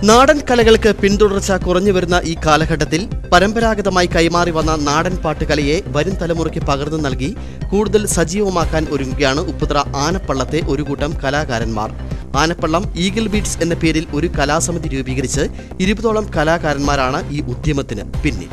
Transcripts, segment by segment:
നാടൻ കലകൾക്ക് പിന്തുടർച്ച കുറഞ്ഞു വരുന്ന ഈ കാലഘട്ടത്തിൽ പരമ്പരാഗതമായി കൈമാറി വന്ന നാടൻ പാട്ടുകലയെ വരും തലമുറയ്ക്ക് പകർന്നു നൽകി കൂടുതൽ സജീവമാക്കാൻ ഒരുങ്ങുകയാണ് ഉപ്പുതറ ആനപ്പള്ളത്തെ ഒരു കൂട്ടം കലാകാരന്മാർ. ആനപ്പള്ളം ഈഗിൾ ബീറ്റ്സ് എന്ന പേരിൽ ഒരു കലാസമിതി രൂപീകരിച്ച് 20ഓളം കലാകാരന്മാരാണ് ഈ ഉദ്യമത്തിന് പിന്നിൽ.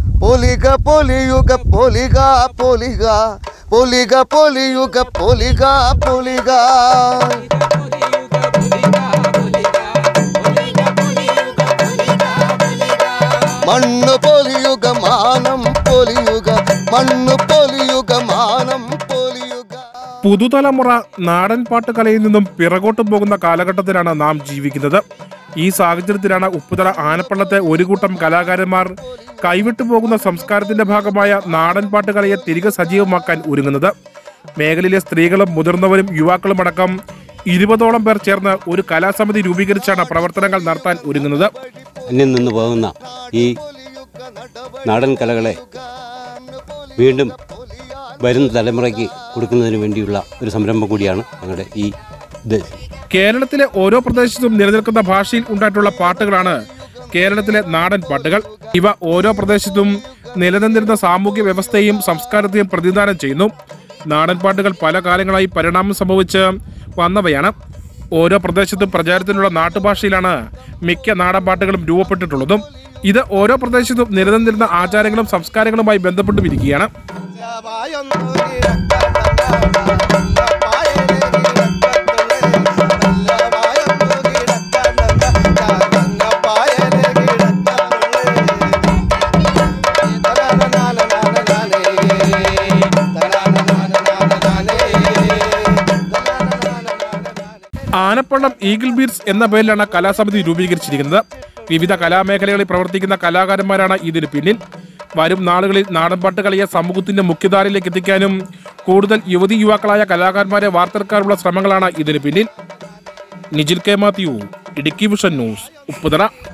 മണ്ണ് പോലിയുക മാനം പോലിയുക മണ്ണ് പോലിയുക മാനം പോലിയുക. പുതുതലമുറ നാടൻ പാട്ടുകലയിൽ നിന്നും പിറകോട്ട് പോകുന്ന കാലഘട്ടത്തിലാണ് നാം ജീവിക്കുന്നത്. ഈ സാഹചര്യത്തിലാണ് ഉപ്പുതറ ആനപ്പള്ളത്തെ ഒരു കൂട്ടം കലാകാരന്മാർ കൈവിട്ടു പോകുന്ന സംസ്കാരത്തിന്റെ ഭാഗമായ നാടൻ പാട്ടുകലയെ തിരികെ സജീവമാക്കാൻ ഒരുങ്ങുന്നത്. മേഖലയിലെ സ്ത്രീകളും മുതിർന്നവരും യുവാക്കളും അടക്കം 20ഓളം പേർ ചേർന്ന് ഒരു കലാസമിതി രൂപീകരിച്ചാണ് പ്രവർത്തനങ്ങൾ നടത്താൻ ഒരുങ്ങുന്നത്. അന്യം നിന്ന് പോകുന്ന ഈ നാടൻ കലകളെ വീണ്ടും വരുന്ന തലമുറയ്ക്ക് കൊടുക്കുന്നതിന് വേണ്ടിയുള്ള ഒരു സംരംഭം കൂടിയാണ് ഞങ്ങളുടെ ഈ ഇത്. കേരളത്തിലെ ഓരോ പ്രദേശത്തും നിലനിൽക്കുന്ന ഭാഷയിൽ ഉണ്ടായിട്ടുള്ള പാട്ടുകളാണ് കേരളത്തിലെ നാടൻ പാട്ടുകൾ. ഇവ ഓരോ പ്രദേശത്തും നിലനിന്നിരുന്ന സാമൂഹ്യ വ്യവസ്ഥയെയും സംസ്കാരത്തെയും പ്രതിനിധാനം ചെയ്യുന്നു. നാടൻ പാട്ടുകൾ പല കാലങ്ങളായി പരിണാമം സംഭവിച്ച് വന്നവയാണ്. ഓരോ പ്രദേശത്തും പ്രചാരത്തിലുള്ള നാട്ടുഭാഷയിലാണ് മിക്ക നാടൻ പാട്ടുകളും രൂപപ്പെട്ടിട്ടുള്ളതും. ഇത് ഓരോ പ്രദേശത്തും നിലനിന്നിരുന്ന ആചാരങ്ങളും സംസ്കാരങ്ങളുമായി ബന്ധപ്പെട്ടുമിരിക്കുകയാണ്. ആനപ്പള്ളം ഈഗിൾ ബീറ്റ്സ് എന്ന പേരിലാണ് കലാസമിതി രൂപീകരിച്ചിരിക്കുന്നത്. വിവിധ കലാമേഖലകളിൽ പ്രവർത്തിക്കുന്ന കലാകാരന്മാരാണ് ഇതിന് പിന്നിൽ. വരും നാളുകളിൽ നാടൻപാട്ട് കളിയെ സമൂഹത്തിന്റെ മുഖ്യധാരയിലേക്ക് എത്തിക്കാനും കൂടുതൽ യുവതി യുവാക്കളായ കലാകാരന്മാരെ വാർത്തെടുക്കാനുള്ള ശ്രമങ്ങളാണ് ഇതിന് പിന്നിൽ. Nijil K Mathew, Idukki vision news, Upputhara.